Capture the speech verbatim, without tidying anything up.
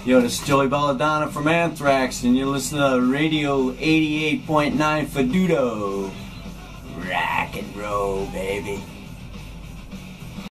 Yo, this is Joey Belladonna from Anthrax, and you're listening to Radio eighty-eight point nine Futuro. Rock and roll, baby.